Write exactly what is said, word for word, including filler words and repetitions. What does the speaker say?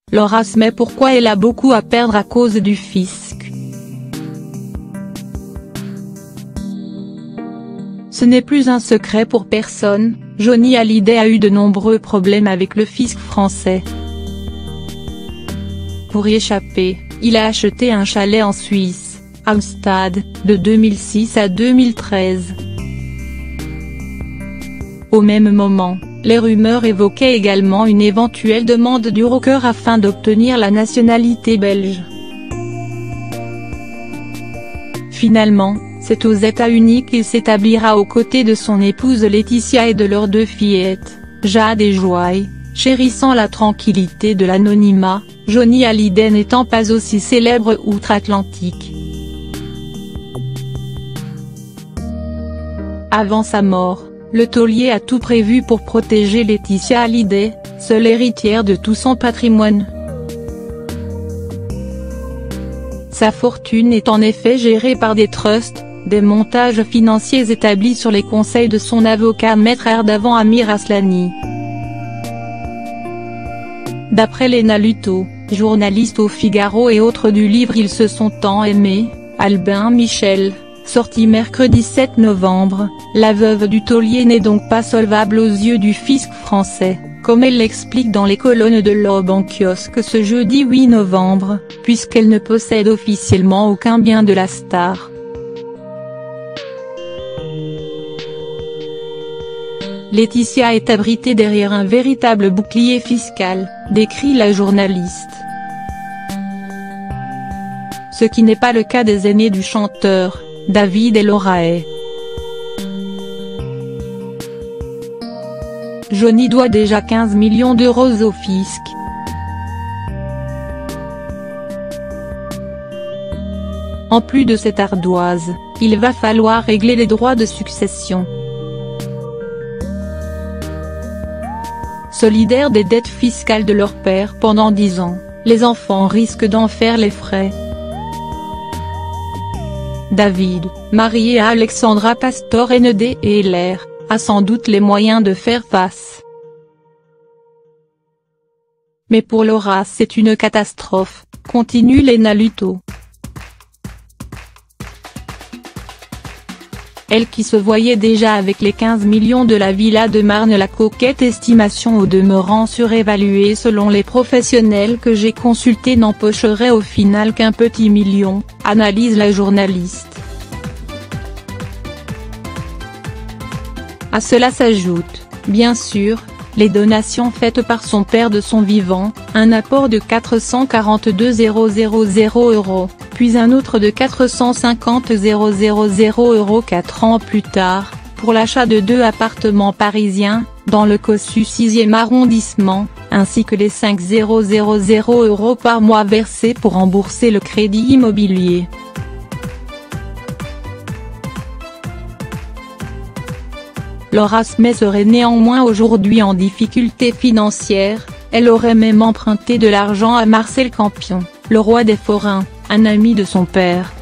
Laura Smet pourquoi elle a beaucoup à perdre à cause du fisc. Ce n'est plus un secret pour personne, Johnny Hallyday a eu de nombreux problèmes avec le fisc français. Pour y échapper, il a acheté un chalet en Suisse, à Gstaad, de deux mille six à deux mille treize. Au même moment, les rumeurs évoquaient également une éventuelle demande du rocker afin d'obtenir la nationalité belge. Finalement, c'est aux États-Unis qu'il s'établira aux côtés de son épouse Laetitia et de leurs deux fillettes, Jade et Joy, chérissant la tranquillité de l'anonymat, Johnny Hallyday n'étant pas aussi célèbre outre-Atlantique. Avant sa mort, le taulier a tout prévu pour protéger Laetitia Hallyday, seule héritière de tout son patrimoine. Sa fortune est en effet gérée par des trusts, des montages financiers établis sur les conseils de son avocat Maître Erdavan Amir Aslani. D'après Léna Luto, journaliste au Figaro et autre du livre Ils se sont tant aimés, Albin Michel, sorti mercredi sept novembre, la veuve du taulier n'est donc pas solvable aux yeux du fisc français, comme elle l'explique dans les colonnes de l'Aube en kiosque ce jeudi huit novembre, puisqu'elle ne possède officiellement aucun bien de la star. Laetitia est abritée derrière un véritable bouclier fiscal, décrit la journaliste. Ce qui n'est pas le cas des aînés du chanteur, David et Laura Hay. Johnny doit déjà quinze millions d'euros au fisc. En plus de cette ardoise, il va falloir régler les droits de succession. Solidaires des dettes fiscales de leur père pendant dix ans, les enfants risquent d'en faire les frais. David, marié à Alexandra Pastor N D et L R, a sans doute les moyens de faire face. Mais pour Laura c'est une catastrophe, continue Léna Luto. Elle qui se voyait déjà avec les quinze millions de la villa de Marne, la coquette estimation au demeurant surévaluée selon les professionnels que j'ai consultés n'empocherait au final qu'un petit million, analyse la journaliste. À cela s'ajoute, bien sûr, les donations faites par son père de son vivant, un apport de quatre cent quarante-deux mille euros, puis un autre de quatre cent cinquante mille euros quatre ans plus tard, pour l'achat de deux appartements parisiens, dans le cossu sixième arrondissement, ainsi que les cinq mille euros par mois versés pour rembourser le crédit immobilier. Laura Smet serait néanmoins aujourd'hui en difficulté financière, elle aurait même emprunté de l'argent à Marcel Campion, le roi des forains, un ami de son père.